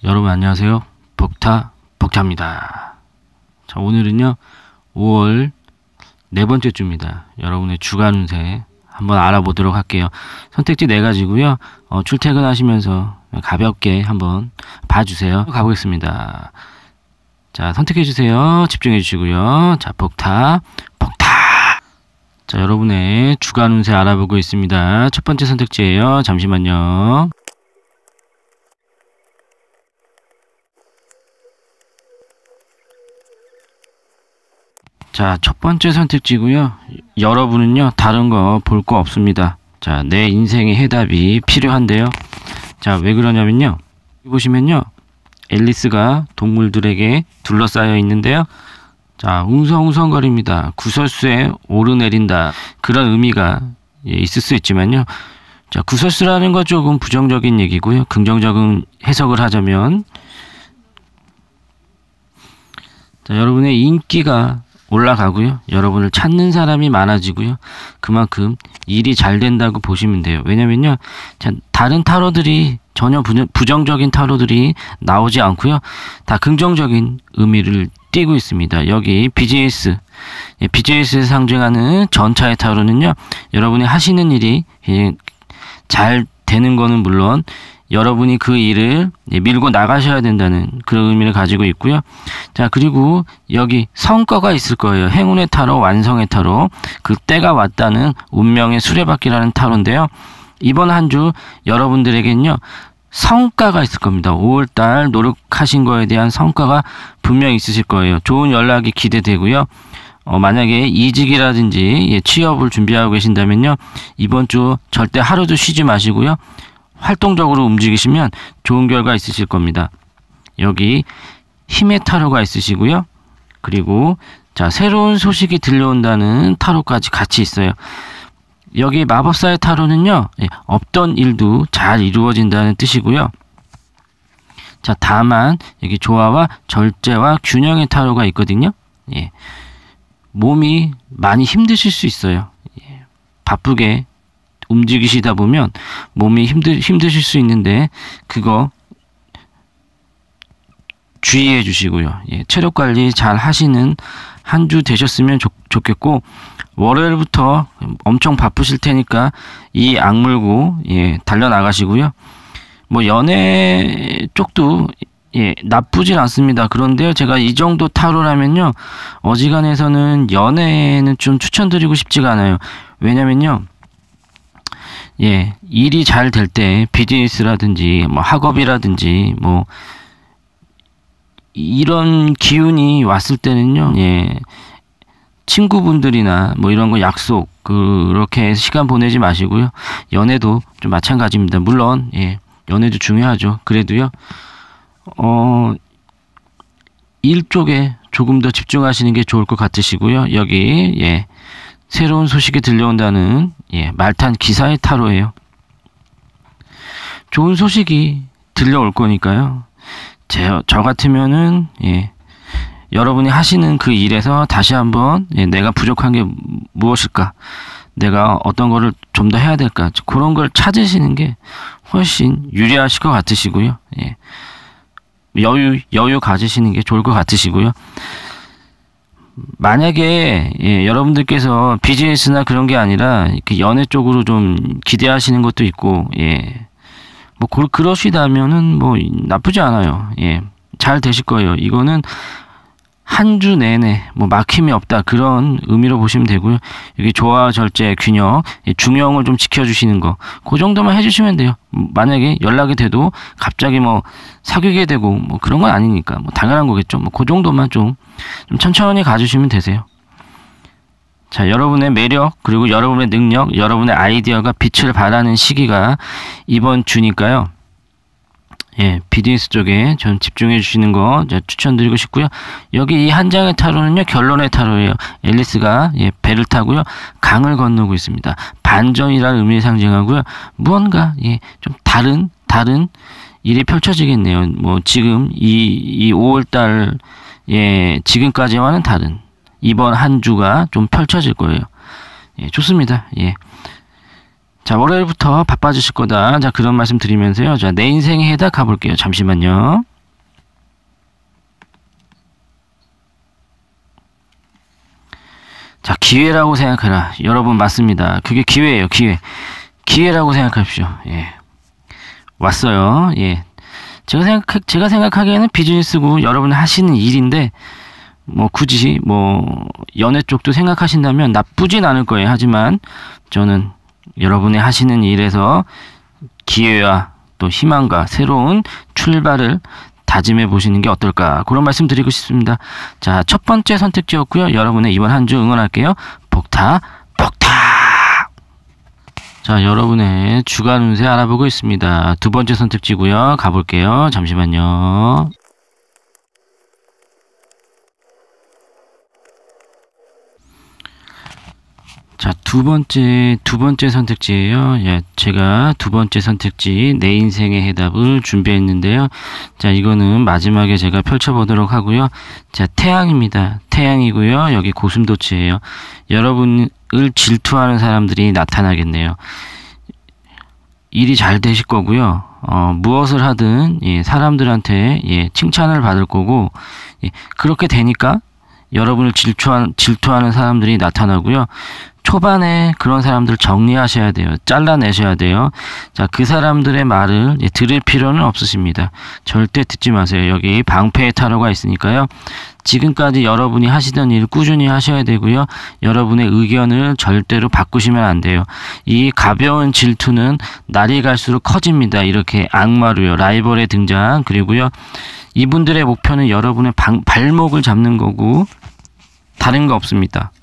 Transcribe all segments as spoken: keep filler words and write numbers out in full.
여러분 안녕하세요. 복타 복타입니다. 자, 오늘은요 오월 네 번째 주입니다. 여러분의 주간 운세 한번 알아보도록 할게요. 선택지 네 가지고요. 어, 출퇴근하시면서 가볍게 한번 봐주세요. 가보겠습니다. 자, 선택해 주세요. 집중해 주시고요. 자, 복타 복타. 자, 여러분의 주간 운세 알아보고 있습니다. 첫 번째 선택지예요. 잠시만요. 자, 첫 번째 선택지고요. 여러분은요 다른 거 볼 거 없습니다. 자, 내 인생의 해답이 필요한데요. 자, 왜 그러냐면요, 보시면요 앨리스가 동물들에게 둘러싸여 있는데요. 자, 웅성웅성거립니다. 구설수에 오르내린다, 그런 의미가 예, 있을 수 있지만요, 자, 구설수라는 건 조금 부정적인 얘기고요. 긍정적인 해석을 하자면, 자, 여러분의 인기가 올라가고요. 여러분을 찾는 사람이 많아지고요. 그만큼 일이 잘 된다고 보시면 돼요. 왜냐면요, 자, 다른 타로들이 전혀 부정적인 타로들이 나오지 않고요. 다 긍정적인 의미를 띠고 있습니다. 여기 비지에스, 예, 비지에스에 상징하는 전차의 타로는요, 여러분이 하시는 일이 예, 잘 되는 거는 물론 여러분이 그 일을 밀고 나가셔야 된다는 그런 의미를 가지고 있고요. 자, 그리고 여기 성과가 있을 거예요. 행운의 타로, 완성의 타로, 그 때가 왔다는 운명의 수레바퀴라는 타로인데요. 이번 한 주 여러분들에겐요 성과가 있을 겁니다. 오월달 노력하신 거에 대한 성과가 분명히 있으실 거예요. 좋은 연락이 기대되고요. 어, 만약에 이직이라든지 예, 취업을 준비하고 계신다면요, 이번 주 절대 하루도 쉬지 마시고요, 활동적으로 움직이시면 좋은 결과 있으실 겁니다. 여기 힘의 타로가 있으시고요. 그리고 자, 새로운 소식이 들려온다는 타로까지 같이 있어요. 여기 마법사의 타로는요, 예, 없던 일도 잘 이루어진다는 뜻이고요. 자, 다만 여기 조화와 절제와 균형의 타로가 있거든요. 예, 몸이 많이 힘드실 수 있어요. 예, 바쁘게 움직이시다 보면 몸이 힘들, 힘드실 수 있는데 그거 주의해 주시고요. 예, 체력 관리 잘 하시는 한 주 되셨으면 좋, 좋겠고, 월요일부터 엄청 바쁘실 테니까 이 악물고 예, 달려나가시고요. 뭐 연애 쪽도 예, 나쁘진 않습니다. 그런데 제가 이 정도 타로라면요, 어지간해서는 연애는 좀 추천드리고 싶지가 않아요. 왜냐면요, 예, 일이 잘 될 때 비즈니스라든지 뭐 학업이라든지 뭐 이런 기운이 왔을 때는요, 예, 친구분들이나 뭐 이런 거 약속 그렇게 시간 보내지 마시고요. 연애도 좀 마찬가지입니다. 물론 예, 연애도 중요하죠. 그래도요, 어, 일 쪽에 조금 더 집중하시는 게 좋을 것 같으시고요. 여기 예, 새로운 소식이 들려온다는 예, 말탄 기사의 타로예요. 좋은 소식이 들려올 거니까요. 제, 저 같으면은 예, 여러분이 하시는 그 일에서 다시 한번 예, 내가 부족한 게 무엇일까, 내가 어떤 거를 좀 더 해야 될까, 그런 걸 찾으시는 게 훨씬 유리하실 것 같으시고요. 예, 여유 여유 가지시는 게 좋을 것 같으시고요. 만약에 예, 여러분들께서 비즈니스나 그런 게 아니라 이렇게 연애 쪽으로 좀 기대하시는 것도 있고, 예, 뭐 그, 그러시다면은 뭐 나쁘지 않아요. 예, 잘 되실 거예요. 이거는 한 주 내내 뭐 막힘이 없다, 그런 의미로 보시면 되고요. 여기 조화, 절제, 균형, 예, 중형을 좀 지켜주시는 거, 그 정도만 해주시면 돼요. 만약에 연락이 돼도 갑자기 뭐 사귀게 되고 뭐 그런 건 아니니까 뭐 당연한 거겠죠. 뭐 그 정도만 좀, 좀 천천히 가주시면 되세요. 자, 여러분의 매력, 그리고 여러분의 능력, 여러분의 아이디어가 빛을 발하는 시기가 이번 주니까요. 예, 비즈니스 쪽에 전 집중해 주시는 거 추천드리고 싶고요. 여기 이 한 장의 타로는요, 결론의 타로예요. 앨리스가 예, 배를 타고요, 강을 건너고 있습니다. 반전이라는 의미를 상징하고요. 무언가 예, 좀 다른 다른 일이 펼쳐지겠네요. 뭐 지금 이, 이 오월달 예, 지금까지와는 다른 이번 한 주가 좀 펼쳐질 거예요. 예, 좋습니다. 예. 자, 월요일부터 바빠지실 거다. 자, 그런 말씀 드리면서요. 자, 내 인생의 해답 가볼게요. 잠시만요. 자, 기회라고 생각해라. 여러분, 맞습니다. 그게 기회예요, 기회. 기회라고 생각하십시오. 예. 왔어요. 예. 제가 생각, 제가 생각하기에는 비즈니스고 여러분이 하시는 일인데, 뭐, 굳이, 뭐, 연애 쪽도 생각하신다면 나쁘진 않을 거예요. 하지만, 저는 여러분이 하시는 일에서 기회와 또 희망과 새로운 출발을 다짐해 보시는 게 어떨까, 그런 말씀 드리고 싶습니다. 자, 첫 번째 선택지였고요. 여러분의 이번 한 주 응원할게요. 복타 복타. 자, 여러분의 주간 운세 알아보고 있습니다. 두 번째 선택지고요. 가볼게요. 잠시만요. 자, 두 번째, 두 번째 선택지예요. 예, 제가 두 번째 선택지, 내 인생의 해답을 준비했는데요. 자, 이거는 마지막에 제가 펼쳐보도록 하고요. 자, 태양입니다. 태양이고요. 여기 고슴도치예요. 여러분을 질투하는 사람들이 나타나겠네요. 일이 잘 되실 거고요. 어, 무엇을 하든, 예, 사람들한테, 예, 칭찬을 받을 거고, 예, 그렇게 되니까 여러분을 질투하는, 질투하는 사람들이 나타나고요. 초반에 그런 사람들 정리하셔야 돼요. 잘라내셔야 돼요. 자, 그 사람들의 말을 예, 들을 필요는 없으십니다. 절대 듣지 마세요. 여기 방패의 타로가 있으니까요. 지금까지 여러분이 하시던 일 꾸준히 하셔야 되고요. 여러분의 의견을 절대로 바꾸시면 안 돼요. 이 가벼운 질투는 날이 갈수록 커집니다. 이렇게 악마로요. 라이벌의 등장. 그리고요, 이분들의 목표는 여러분의 방, 발목을 잡는 거고 다른 거 없습니다.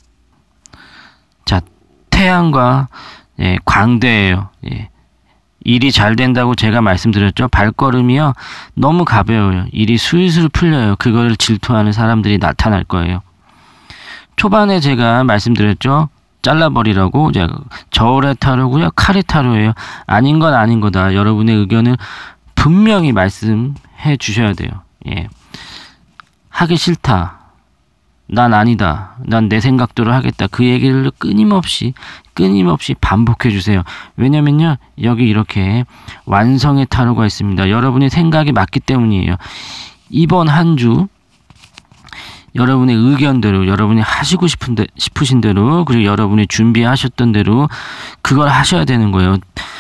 자, 태양과 예, 광대예요. 예. 일이 잘 된다고 제가 말씀드렸죠. 발걸음이요, 너무 가벼워요. 일이 술술 풀려요. 그거를 질투하는 사람들이 나타날 거예요. 초반에 제가 말씀드렸죠. 잘라버리라고. 제가 저울의 타로고요. 칼의 타로예요. 아닌 건 아닌 거다. 여러분의 의견을 분명히 말씀해 주셔야 돼요. 예. 하기 싫다. 난 아니다. 난 내 생각대로 하겠다. 그 얘기를 끊임없이 끊임없이 반복해 주세요. 왜냐면요, 여기 이렇게 완성의 타로가 있습니다. 여러분의 생각이 맞기 때문이에요. 이번 한 주 여러분의 의견대로, 여러분이 하시고 싶은 데, 싶으신 대로, 그리고 여러분이 준비하셨던 대로 그걸 하셔야 되는 거예요.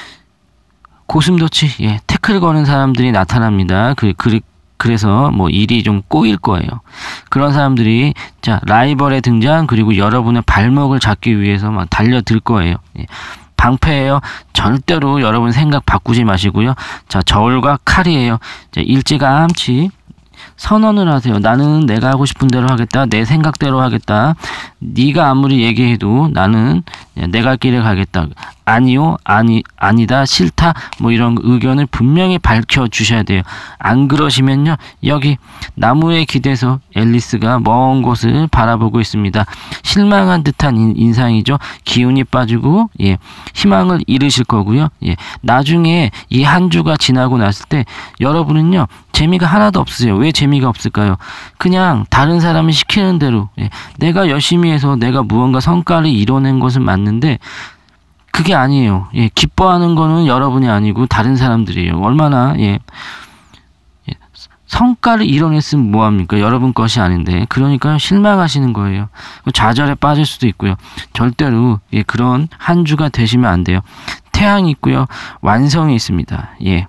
고슴도치, 예, 태클 거는 사람들이 나타납니다. 그, 그 그래서 뭐 일이 좀 꼬일 거예요. 그런 사람들이 자, 라이벌의 등장, 그리고 여러분의 발목을 잡기 위해서 막 달려들 거예요. 예. 방패예요. 절대로 여러분 생각 바꾸지 마시고요. 자, 저울과 칼이에요. 자, 일찌감치 선언을 하세요. 나는 내가 하고 싶은 대로 하겠다. 내 생각대로 하겠다. 네가 아무리 얘기해도 나는 내 갈 길에 가겠다. 아니요, 아니, 아니다, 싫다, 뭐 이런 의견을 분명히 밝혀 주셔야 돼요. 안 그러시면요, 여기 나무에 기대서 앨리스가 먼 곳을 바라보고 있습니다. 실망한 듯한 인, 인상이죠. 기운이 빠지고, 예, 희망을 잃으실 거고요. 예, 나중에 이 한 주가 지나고 났을 때 여러분은요, 재미가 하나도 없으세요. 왜 재미가 없을까요? 그냥 다른 사람이 시키는 대로, 예, 내가 열심히 해서 내가 무언가 성과를 이뤄낸 것은 맞는데 그게 아니에요. 예, 기뻐하는 거는 여러분이 아니고 다른 사람들이에요. 얼마나, 예, 예, 성과를 이뤄냈으면 뭐합니까? 여러분 것이 아닌데. 그러니까 실망하시는 거예요. 좌절에 빠질 수도 있고요. 절대로, 예, 그런 한 주가 되시면 안 돼요. 태양이 있고요. 완성이 있습니다. 예.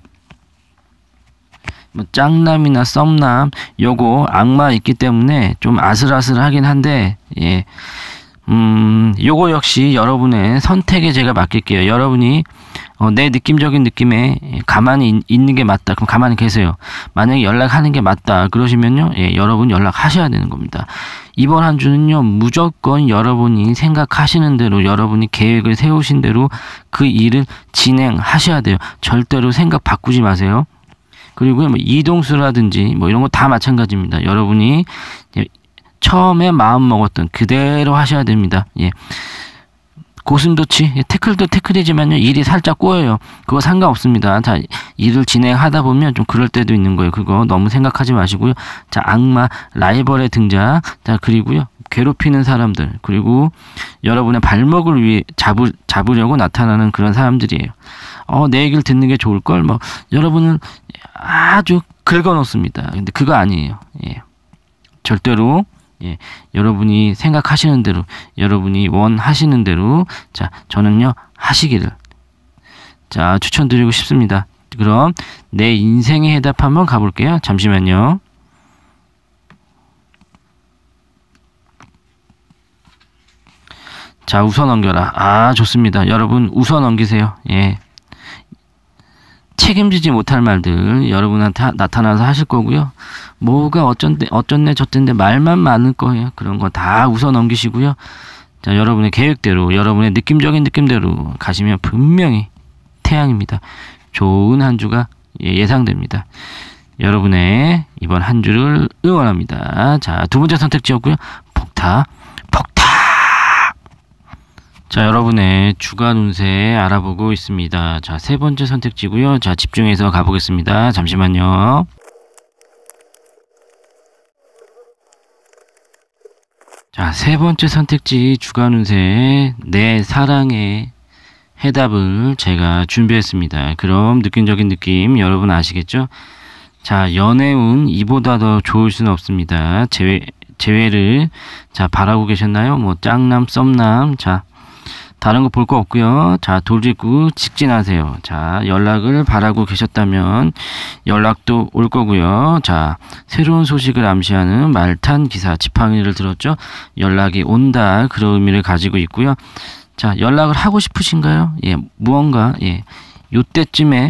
뭐 짱남이나 썸남, 요거 악마 있기 때문에 좀 아슬아슬하긴 한데, 예. 음, 요거 역시 여러분의 선택에 제가 맡길게요. 여러분이 어, 내 느낌적인 느낌에 가만히 있, 있는 게 맞다. 그럼 가만히 계세요. 만약에 연락하는 게 맞다. 그러시면요, 예, 여러분 연락하셔야 되는 겁니다. 이번 한 주는요, 무조건 여러분이 생각하시는 대로, 여러분이 계획을 세우신 대로 그 일을 진행하셔야 돼요. 절대로 생각 바꾸지 마세요. 그리고 뭐 이동수라든지 뭐 이런 거 다 마찬가지입니다. 여러분이 처음에 마음 먹었던 그대로 하셔야 됩니다. 예. 고슴도치, 예, 태클도 태클이지만요, 일이 살짝 꼬여요. 그거 상관없습니다. 자, 일을 진행하다 보면 좀 그럴 때도 있는 거예요. 그거 너무 생각하지 마시고요. 자, 악마, 라이벌의 등장. 자, 그리고요, 괴롭히는 사람들, 그리고 여러분의 발목을 위해 잡으, 잡으려고 나타나는 그런 사람들이에요. 어, 내 얘기를 듣는 게 좋을걸? 뭐, 여러분은 아주 긁어놓습니다. 근데 그거 아니에요. 예. 절대로 예, 여러분이 생각하시는 대로, 여러분이 원하시는 대로, 자, 저는요, 하시기를, 자, 추천드리고 싶습니다. 그럼 내 인생의 해답 한번 가볼게요. 잠시만요. 자, 웃어 넘겨라. 아, 좋습니다. 여러분, 웃어 넘기세요. 예. 책임지지 못할 말들 여러분한테 하, 나타나서 하실 거고요. 뭐가 어쩐데 어쩐네 저쩐데 말만 많을 거예요. 그런 거 다 웃어 넘기시고요. 자, 여러분의 계획대로, 여러분의 느낌적인 느낌대로 가시면 분명히 태양입니다. 좋은 한 주가 예상됩니다. 여러분의 이번 한 주를 응원합니다. 자, 두 번째 선택지였고요. 폭타, 폭타. 자, 여러분의 주간 운세 알아보고 있습니다. 자, 세 번째 선택지고요. 자, 집중해서 가보겠습니다. 잠시만요. 자, 세 번째 선택지 주간 운세 내 사랑의 해답을 제가 준비했습니다. 그럼 느낌적인 느낌 여러분 아시겠죠? 자, 연애운 이보다 더 좋을 수는 없습니다. 재회, 재회를 자 바라고 계셨나요? 뭐 짝남, 썸남, 자 다른 거 볼 거 없고요. 자, 돌직구 직진하세요. 자, 연락을 바라고 계셨다면 연락도 올 거고요. 자, 새로운 소식을 암시하는 말탄 기사 지팡이를 들었죠? 연락이 온다, 그런 의미를 가지고 있고요. 자, 연락을 하고 싶으신가요? 예, 무언가 예, 요때쯤에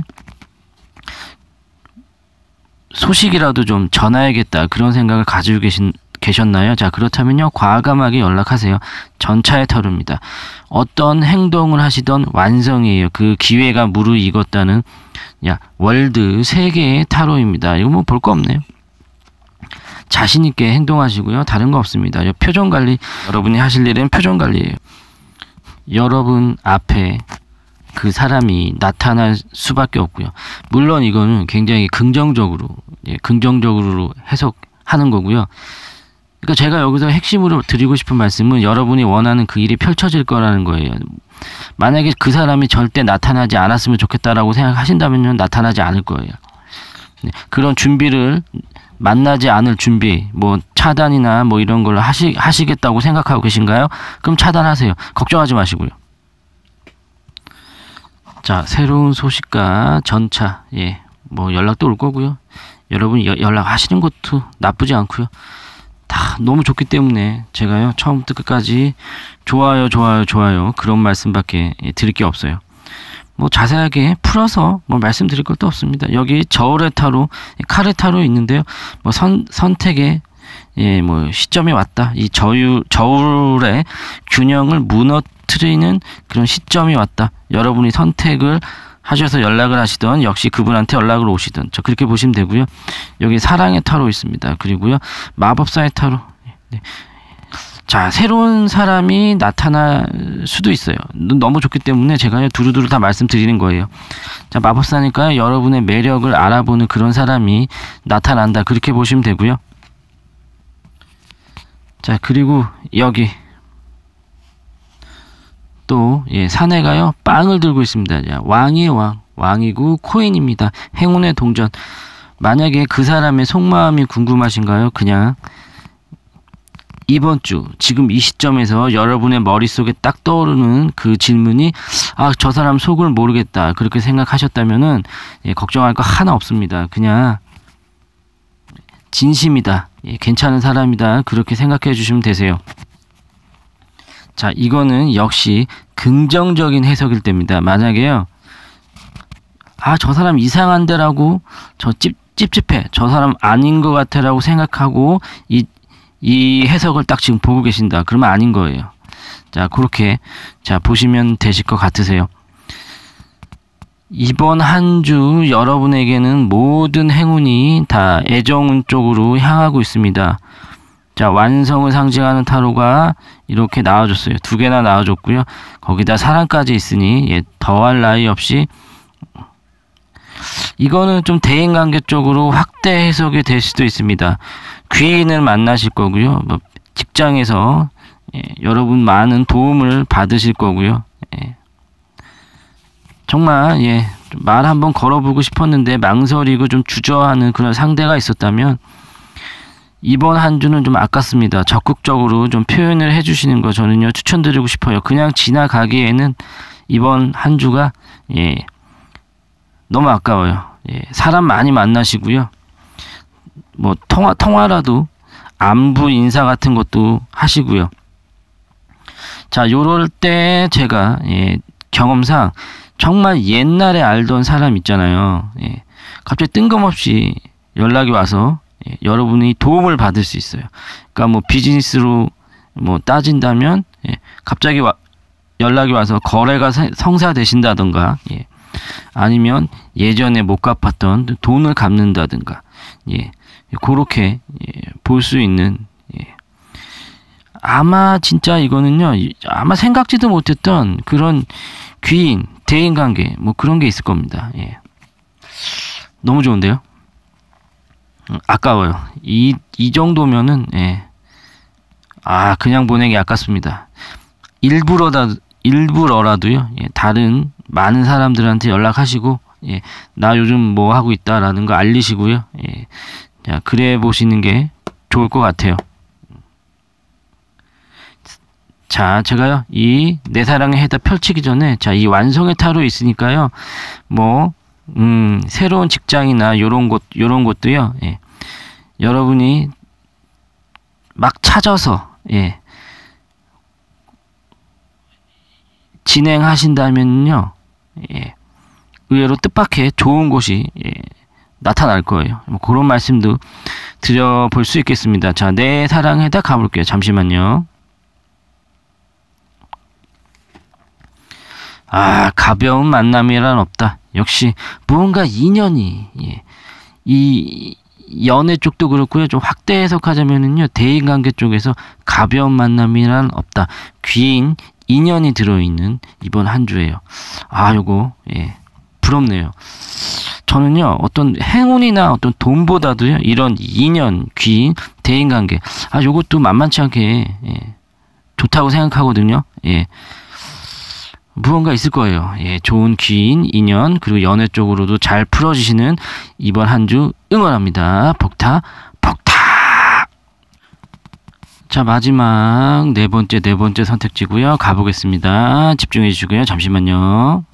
소식이라도 좀 전해야겠다, 그런 생각을 가지고 계신 계셨나요? 자, 그렇다면요, 과감하게 연락하세요. 전차의 타로입니다. 어떤 행동을 하시던 완성이에요. 그 기회가 무르익었다는 야 월드 세계의 타로입니다. 이거 뭐 볼 거 없네요. 자신 있게 행동하시고요. 다른 거 없습니다. 표정 관리, 여러분이 하실 일은 표정 관리예요. 여러분 앞에 그 사람이 나타날 수밖에 없고요. 물론 이거는 굉장히 긍정적으로, 예, 긍정적으로 해석하는 거고요. 그러니까 제가 여기서 핵심으로 드리고 싶은 말씀은 여러분이 원하는 그 일이 펼쳐질 거라는 거예요. 만약에 그 사람이 절대 나타나지 않았으면 좋겠다라고 생각하신다면 나타나지 않을 거예요. 네, 그런 준비를, 만나지 않을 준비, 뭐 차단이나 뭐 이런 걸 하시, 하시겠다고 생각하고 계신가요? 그럼 차단하세요. 걱정하지 마시고요. 자, 새로운 소식과 전차, 예, 뭐 연락도 올 거고요. 여러분이 여, 연락하시는 것도 나쁘지 않고요. 다 너무 좋기 때문에 제가요, 처음부터 끝까지 좋아요, 좋아요, 좋아요, 그런 말씀밖에 드릴 게 없어요. 뭐 자세하게 풀어서 뭐 말씀드릴 것도 없습니다. 여기 저울의 타로, 칼의 타로 있는데요. 뭐 선, 선택의 예, 뭐 시점이 왔다. 이 저유, 저울의 균형을 무너뜨리는 그런 시점이 왔다. 여러분이 선택을 하셔서 연락을 하시던, 역시 그분한테 연락을 오시던, 저 그렇게 보시면 되고요. 여기 사랑의 타로 있습니다. 그리고요, 마법사의 타로. 네. 자, 새로운 사람이 나타날 수도 있어요. 너무 좋기 때문에 제가 두루두루 다 말씀드리는 거예요. 자, 마법사니까 여러분의 매력을 알아보는 그런 사람이 나타난다, 그렇게 보시면 되고요. 자, 그리고 여기 또 예, 사내가요 빵을 들고 있습니다. 자, 왕의 왕, 왕이고 코인입니다. 행운의 동전. 만약에 그 사람의 속마음이 궁금하신가요? 그냥 이번 주 지금 이 시점에서 여러분의 머릿속에 딱 떠오르는 그 질문이, 아, 저 사람 속을 모르겠다, 그렇게 생각하셨다면은 예, 걱정할 거 하나 없습니다. 그냥 진심이다, 예, 괜찮은 사람이다, 그렇게 생각해 주시면 되세요. 자, 이거는 역시 긍정적인 해석일 때입니다. 만약에요, 아, 저 사람 이상한데라고, 저 찝, 찝찝해, 저 사람 아닌 것 같아 라고 생각하고 이, 이 해석을 딱 지금 보고 계신다, 그러면 아닌 거예요. 자, 그렇게 자 보시면 되실 것 같으세요. 이번 한 주 여러분에게는 모든 행운이 다 애정운 쪽으로 향하고 있습니다. 자, 완성을 상징하는 타로가 이렇게 나와줬어요. 두 개나 나와줬고요. 거기다 사랑까지 있으니 예, 더할 나위 없이, 이거는 좀 대인관계 쪽으로 확대 해석이 될 수도 있습니다. 귀인을 만나실 거고요. 뭐 직장에서 예, 여러분 많은 도움을 받으실 거고요. 예. 정말 예, 말 한번 걸어보고 싶었는데 망설이고 좀 주저하는 그런 상대가 있었다면 이번 한 주는 좀 아깝습니다. 적극적으로 좀 표현을 해주시는 거 저는요 추천드리고 싶어요. 그냥 지나가기에는 이번 한 주가 예 너무 아까워요. 예, 사람 많이 만나시고요. 뭐 통화 통화라도 안부 인사 같은 것도 하시고요. 자, 요럴 때 제가 예, 경험상 정말 옛날에 알던 사람 있잖아요. 예, 갑자기 뜬금없이 연락이 와서 예, 여러분이 도움을 받을 수 있어요. 그러니까 뭐 비즈니스로 뭐 따진다면 예, 갑자기 와, 연락이 와서 거래가 성사되신다던가 예, 아니면 예전에 못 갚았던 돈을 갚는다든가 예, 그렇게 예, 볼 수 있는 예. 아마 진짜 이거는요 아마 생각지도 못했던 그런 귀인 대인관계 뭐 그런 게 있을 겁니다. 예. 너무 좋은데요. 아까워요. 이, 이 정도면은 예. 아 그냥 보내기 아깝습니다. 일부러다 일부러라도요 예, 다른 많은 사람들한테 연락하시고 예, 나 요즘 뭐 하고 있다라는 거 알리시고요. 예, 자 그래 보시는 게 좋을 것 같아요. 자 제가요 이 내 사랑의 해답 펼치기 전에 자 이 완성의 타로 있으니까요 뭐 음, 새로운 직장이나 요런 곳 요런 곳도요 예, 여러분이 막 찾아서 예, 진행하신다면요 예, 의외로 뜻밖의 좋은 곳이 예, 나타날 거예요. 뭐 그런 말씀도 드려볼 수 있겠습니다. 자, 내 사랑에다 가볼게요. 잠시만요. 아, 가벼운 만남이란 없다. 역시 무언가 인연이 예, 이 연애 쪽도 그렇고요. 좀 확대 해석하자면은요 대인관계 쪽에서 가벼운 만남이란 없다. 귀인 인연이 들어있는 이번 한 주예요. 아, 요거 예, 부럽네요. 저는요 어떤 행운이나 어떤 돈보다도요 이런 인연, 귀인, 대인관계 아 요것도 만만치 않게 예, 좋다고 생각하거든요. 예, 무언가 있을 거예요. 예, 좋은 귀인, 인연 그리고 연애 쪽으로도 잘 풀어지시는 이번 한 주 응원합니다. 복타 복타. 자 마지막 네 번째 네 번째 선택지고요. 가보겠습니다. 집중해 주시고요. 잠시만요.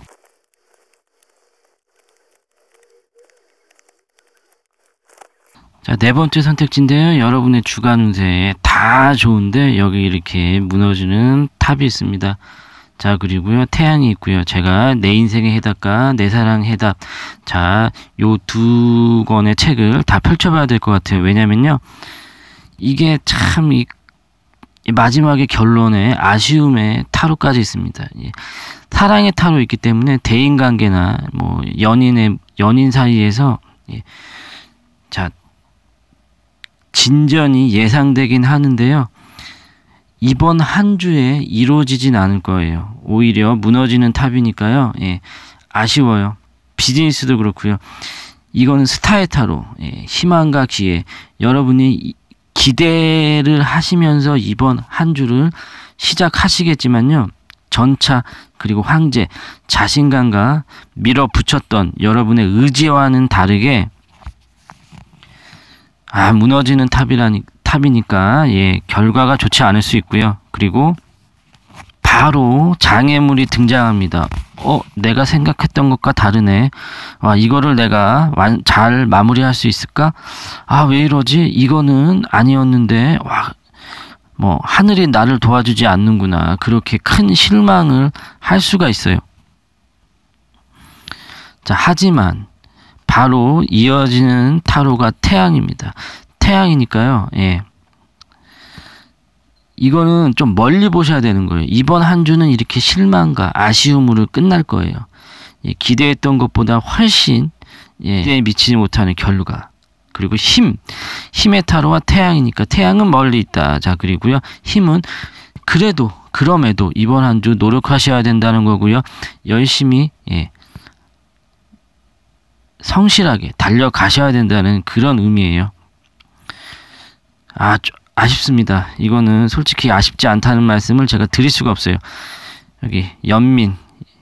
자, 네 번째 선택지인데요. 여러분의 주간 운세 다 좋은데 여기 이렇게 무너지는 탑이 있습니다. 자, 그리고요 태양이 있고요. 제가 내 인생의 해답과 내 사랑 해답 자, 요 두 권의 책을 다 펼쳐봐야 될 것 같아요. 왜냐면요 이게 참 이 마지막에 결론에 아쉬움의 타로까지 있습니다. 예. 사랑의 타로 있기 때문에 대인관계나 뭐 연인의 연인 사이에서 예. 자 진전이 예상되긴 하는데요. 이번 한 주에 이루어지진 않을 거예요. 오히려 무너지는 탑이니까요. 예, 아쉬워요. 비즈니스도 그렇고요. 이거는 스타의 타로, 예, 희망과 기회. 여러분이 기대를 하시면서 이번 한 주를 시작하시겠지만요. 전차 그리고 황제, 자신감과 밀어붙였던 여러분의 의지와는 다르게 아 무너지는 탑이라니 탑이니까 예 결과가 좋지 않을 수 있고요. 그리고 바로 장애물이 등장합니다. 어 내가 생각했던 것과 다르네. 아 이거를 내가 완, 잘 마무리할 수 있을까? 아 왜 이러지? 이거는 아니었는데 와 뭐 하늘이 나를 도와주지 않는구나. 그렇게 큰 실망을 할 수가 있어요. 자 하지만 바로 이어지는 타로가 태양입니다. 태양이니까요. 예. 이거는 좀 멀리 보셔야 되는 거예요. 이번 한 주는 이렇게 실망과 아쉬움으로 끝날 거예요. 예, 기대했던 것보다 훨씬 예, 기대에 미치지 못하는 결과. 그리고 힘. 힘의 타로와 태양이니까 태양은 멀리 있다. 자, 그리고요. 힘은 그래도 그럼에도 이번 한 주 노력하셔야 된다는 거고요. 열심히 예. 성실하게 달려가셔야 된다는 그런 의미예요. 아, 아쉽습니다. 이거는 솔직히 아쉽지 않다는 말씀을 제가 드릴 수가 없어요. 여기 연민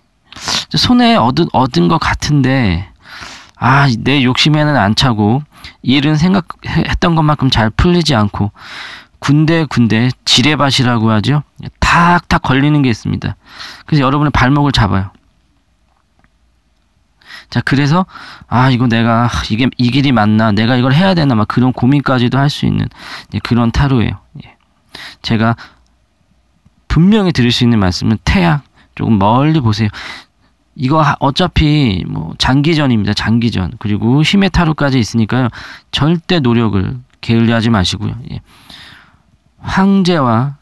손에 얻은, 얻은 것 같은데 아, 내 욕심에는 안 차고 일은 생각했던 것만큼 잘 풀리지 않고 군데군데 지뢰밭이라고 하죠. 탁탁 걸리는 게 있습니다. 그래서 여러분의 발목을 잡아요. 자, 그래서 아 이거 내가 이게 이 길이 맞나, 내가 이걸 해야 되나, 막 그런 고민까지도 할 수 있는 그런 타로예요. 예. 제가 분명히 드릴 수 있는 말씀은 태양 조금 멀리 보세요. 이거 어차피 뭐 장기전입니다. 장기전. 그리고 힘의 타로까지 있으니까요. 절대 노력을 게을리하지 마시고요. 예. 황제와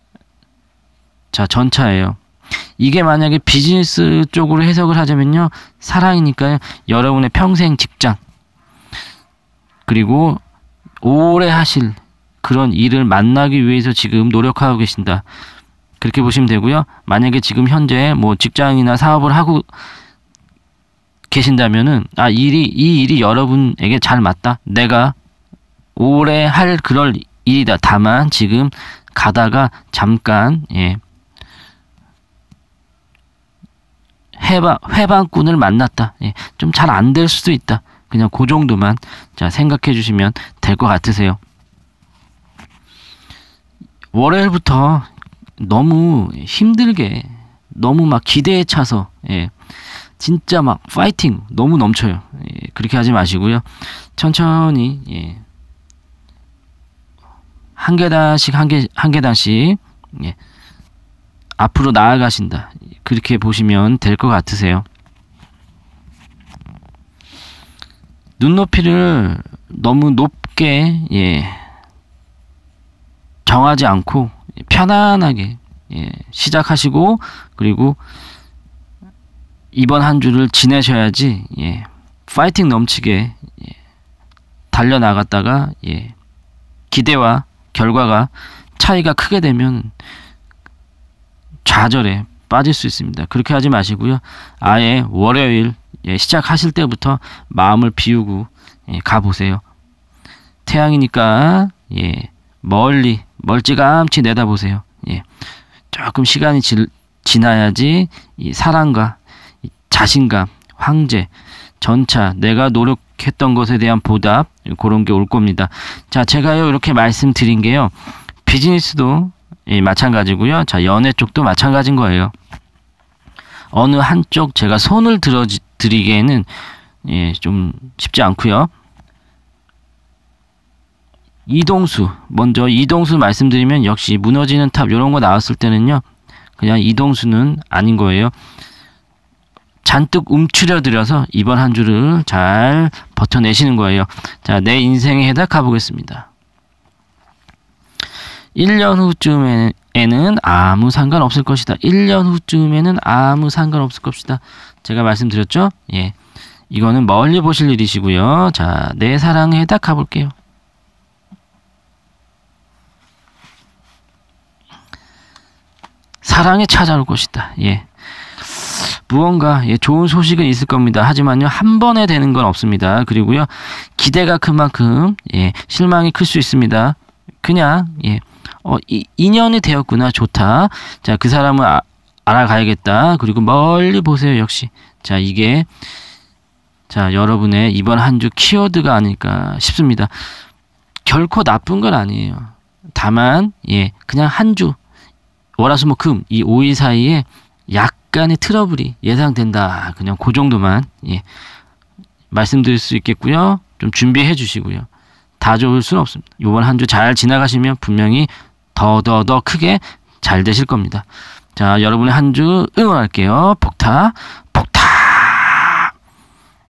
자 전차예요. 이게 만약에 비즈니스 쪽으로 해석을 하자면요, 사랑이니까요, 여러분의 평생 직장 그리고 오래 하실 그런 일을 만나기 위해서 지금 노력하고 계신다, 그렇게 보시면 되고요. 만약에 지금 현재 뭐 직장이나 사업을 하고 계신다면은 아 일이 이 일이 여러분에게 잘 맞다, 내가 오래 할 그럴 일이다. 다만 지금 가다가 잠깐 예 해방, 회방꾼을 만났다. 예, 좀 잘 안 될 수도 있다. 그냥 그 정도만 자 생각해 주시면 될 것 같으세요. 월요일부터 너무 힘들게, 너무 막 기대에 차서 예, 진짜 막 파이팅 너무 넘쳐요. 예, 그렇게 하지 마시고요. 천천히 예, 한 계단씩 한 개, 한 계단씩 예, 앞으로 나아가신다. 그렇게 보시면 될 것 같으세요. 눈높이를 너무 높게 예, 정하지 않고 편안하게 예, 시작하시고 그리고 이번 한 주를 지내셔야지 예, 파이팅 넘치게 예, 달려나갔다가 예, 기대와 결과가 차이가 크게 되면 좌절에 빠질 수 있습니다. 그렇게 하지 마시고요. 아예 월요일 예, 시작하실 때부터 마음을 비우고 예, 가보세요. 태양이니까 예, 멀리 멀찌감치 내다보세요. 예, 조금 시간이 지, 지나야지 이 사랑과 이 자신감, 황제, 전차, 내가 노력했던 것에 대한 보답, 그런 게 올 겁니다. 자, 제가요 이렇게 말씀드린 게요, 비즈니스도 예, 마찬가지고요. 자, 연애 쪽도 마찬가지인 거예요. 어느 한쪽 제가 손을 들어 드리기에는 예, 좀 쉽지 않고요. 이동수, 먼저 이동수 말씀드리면 역시 무너지는 탑 이런 거 나왔을 때는요, 그냥 이동수는 아닌 거예요. 잔뜩 움츠려 들여서 이번 한 주를 잘 버텨내시는 거예요. 자, 내 인생에 해다 가보겠습니다. 일 년 후쯤에는 아무 상관없을 것이다. 일 년 후쯤에는 아무 상관없을 것이다. 제가 말씀드렸죠? 예. 이거는 멀리 보실 일이시고요. 자, 내 사랑에 딱 가볼게요. 사랑에 찾아올 것이다. 예. 무언가 예, 좋은 소식은 있을 겁니다. 하지만요, 한 번에 되는 건 없습니다. 그리고요, 기대가 큰 만큼 예, 실망이 클 수 있습니다. 그냥 예. 어, 이, 인연이 되었구나, 좋다. 자, 그 사람을 아, 알아가야겠다. 그리고 멀리 보세요, 역시. 자, 이게 자 여러분의 이번 한 주 키워드가 아닐까 싶습니다. 결코 나쁜 건 아니에요. 다만 예, 그냥 한 주 월화수목금 이 오 일 사이에 약간의 트러블이 예상된다. 그냥 그 정도만 예, 말씀드릴 수 있겠고요. 좀 준비해 주시고요. 다 좋을 수는 없습니다. 이번 한 주 잘 지나가시면 분명히 더 더 더 크게 잘 되실 겁니다. 자, 여러분의 한 주 응원할게요. 폭타